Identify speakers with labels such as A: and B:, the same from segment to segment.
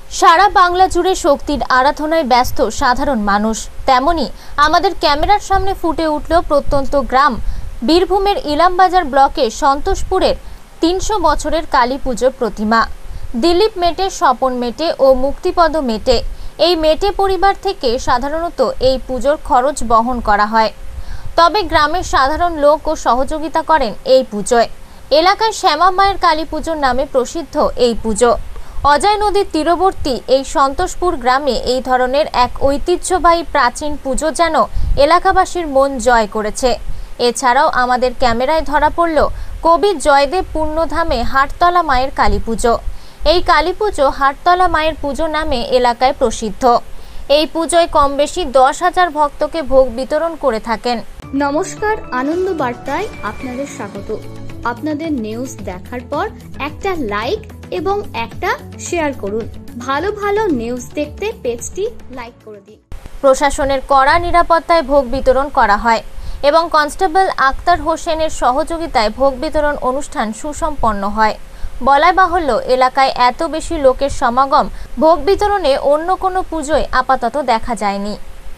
A: সারা বাংলা জুড়ে শক্তির আরাধনায় ব্যস্ত সাধারণ মানুষ, তেমনি আমাদের ক্যামেরার সামনে ফুটে উঠল প্রত্যন্ত গ্রাম বীরভূমের ইলামবাজার ব্লকের সন্তোষপুরের ৩০০ বছরের কালী পুজোর প্রতিমা। দিলীপ মেটে, স্বপন মেটে ও মুক্তিপদ মেটে এই মেটে পরিবার থেকে সাধারণত এই পুজোর খরচ বহন করা হয়। তবে গ্রামের সাধারণ লোক ও সহযোগিতা করেন এই পুজোয়। এলাকায় শ্যামা মায়ের কালী পুজোর নামে প্রসিদ্ধ এই পুজো। অজয় নদীর তীরবর্তী এই সন্তোষপুর গ্রামে এই ধরনের এক ঐতিহ্যবাহী প্রাচীন পুজো যেন এলাকাবাসীর মন জয় করেছে। এছাড়াও আমাদের ক্যামেরায় ধরা পড়ল কবি জয়দেব পূর্ণধামে হাটতলা মায়ের কালী পুজো। এই কালী পুজো হাটতলা মায়ের পুজো নামে এলাকায় প্রসিদ্ধ। এই পুজোয় কম বেশি 10,000 ভক্তকে ভোগ বিতরণ করে থাকেন।
B: নমস্কার, আনন্দ বার্তায় আপনাদের স্বাগত। আপনাদের নিউজ দেখার পর একটা লাইক এবং একটা শেয়ার করুন। ভালো ভালো নিউজ দেখতে পেজটি লাইক করে দিন।
A: প্রশাসনের কড়া নিরাপত্তায় ভোগ বিতরণ করা হয় এবং কনস্টেবল আক্তার হোসেনের সহযোগিতায় ভোগ বিতরণ অনুষ্ঠান সুসম্পন্ন হয়। বলাই বাহুল্য, এলাকায় এত বেশি লোকের সমাগম ভোগ বিতরণে অন্য কোনো পুজোয় আপাতত দেখা যায়নি।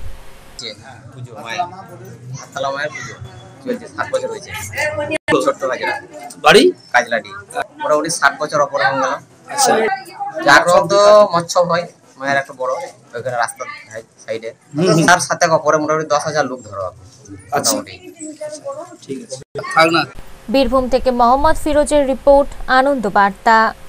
C: বাড়ি
D: কাজলাডি মোটামুটি 60 বছর অপর হয়ে গেল। জাগ্রত মৎস্য হয় মায়ের একটা বড় ওইখানে রাস্তার সাইডে, তার সাথে অপরে মোটামুটি 10,000 লোক ধরো মোটামুটি।
C: ঠিক আছে, থাক না।
A: বীরভূম থেকে মোহাম্মদ ফিরোজের রিপোর্ট, আনন্দ বার্তা।